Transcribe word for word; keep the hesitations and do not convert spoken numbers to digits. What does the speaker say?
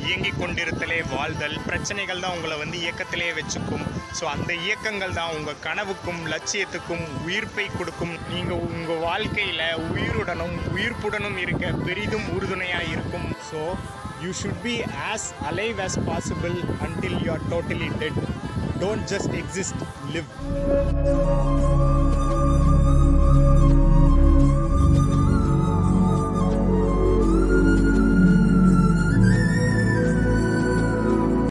இயங்கிக் கொண்டிருத்தலே வாழ்தல். பிரச்சனைகள் தான் உங்களை வந்து இயக்கத்திலே வச்சுக்கும். ஸோ அந்த இயக்கங்கள் தான் உங்கள் கனவுக்கும் லட்சியத்துக்கும் உயிர்ப்பை கொடுக்கும். நீங்கள் உங்கள் வாழ்க்கையில் உயிருடனும் உயிர்ப்புடனும் இருக்க பெரிதும் உறுதுணையாக இருக்கும். So you should be as alive as possible until you are totally dead. Don't just exist, live.